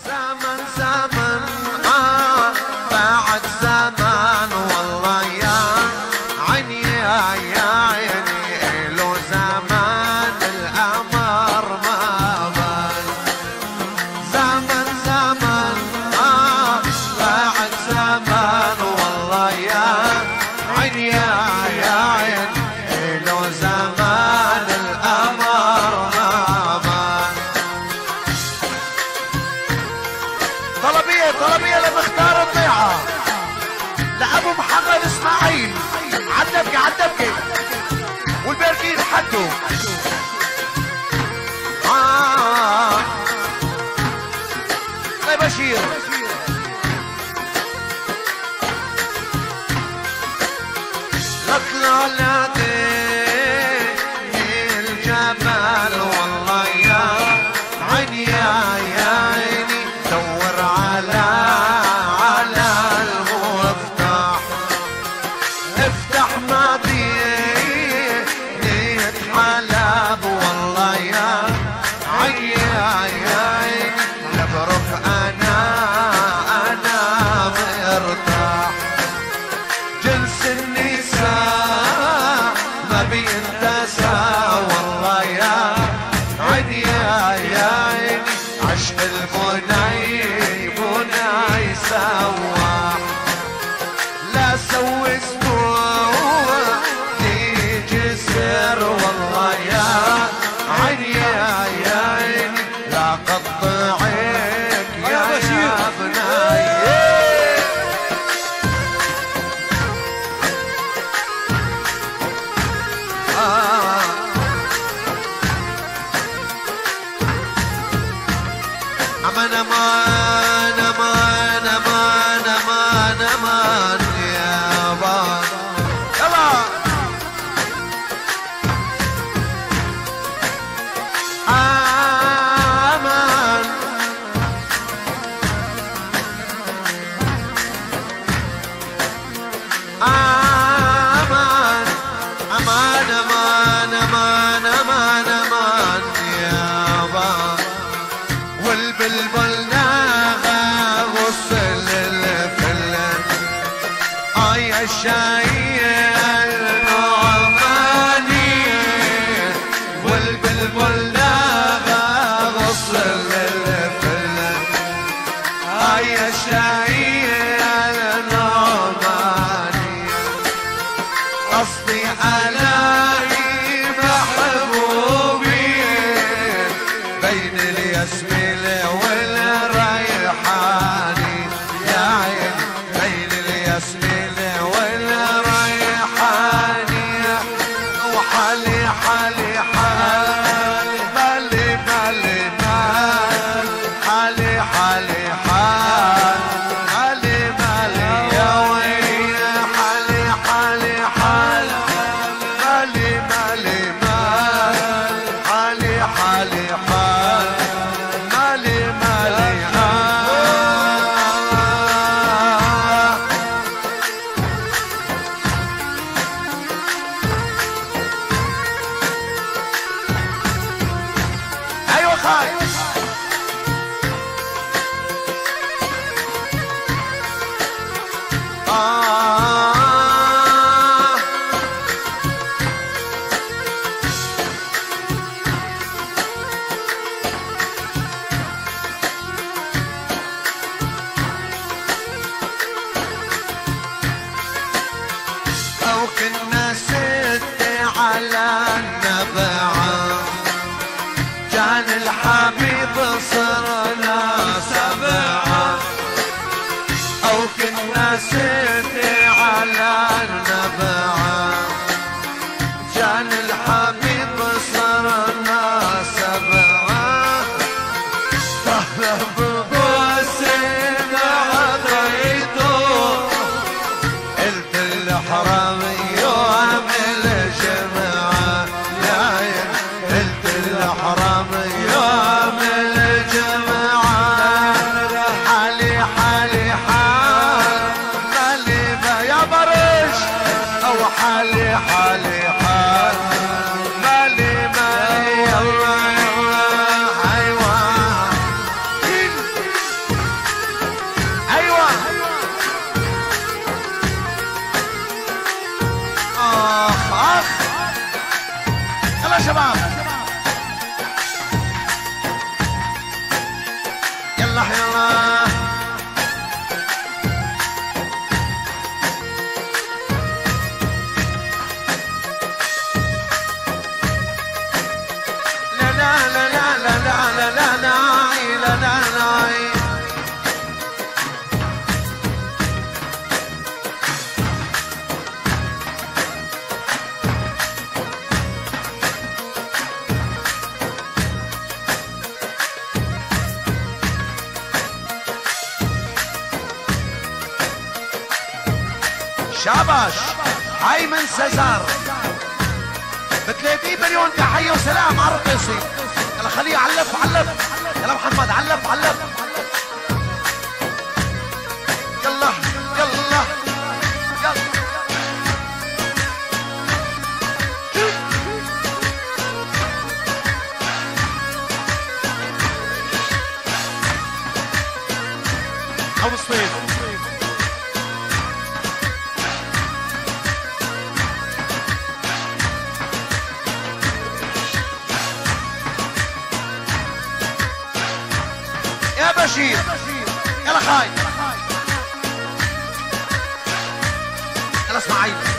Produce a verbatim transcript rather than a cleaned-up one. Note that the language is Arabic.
زمن زمن آه بعد زمان والله يا عيني يا عيني له زمان القمر ما بان. زمن زمن آه بعد زمان والله يا عيني يا عيني له زمان القمر ما بان. طلبية طلبية لمختار الضيعة لأبو محمد إسماعيل عالدبكة عالدبكة والباقيين حدوا. آه يا بشير نطلع لدين الجبل والله يا عيني يا عيني دور على على المفتاح. افتح مدينة حلب والله يا عيني يا عيني لبرك انا انا مرتاح. جنس النساء ما بينتسى والله يا عيني يا عيني عشق البني بني سواح. لا سوي اسبوع تيجي سر والله يا عيني يا عيني لا قطعك يا يا بني. امان امان امان امان امان امان يا بابا يلا. امان امان امان امان امان امان امان يا بابا. والبلبل ناغى وصل الفلن اي الشايل نعماني. والبلبل ناغى وصل الفلن اي الشايل نعماني. قصدي الاقي محبوبي بين الياسمين والريحاني يا عين بين الياسمين والريحاني. وحالي حالي حالي مالي مالي مال حالي حالي حال مالي مالي يا ويلي حالي حالي حال مالي مالي مال حالي حالي حال مالي مالي آه. ايوه خاي آه. أو كنا ستة على النبعة كان الحبيب صرنا سبعة. أو كنا ستة على النبعة كان الحبيب صرنا سبعة. طلب بوسم عطيته قلت الحرام يوم الجمعة يا عين قلت الحرام يوم الجمعة. حالي حالي حال مالي ما يا برش او حالي حالي حال مالي ما يلا يلا ايوه شباب. يلا يلا شاباش. هاي من سزار ب ثلاثين مليون تحية وسلام على الرقيصي. يلا خليه علف علف. يلا محمد علف علف. يلا يلا يلا ابو صفيف. يا بشير يلا خاي. يلا اسماعيل.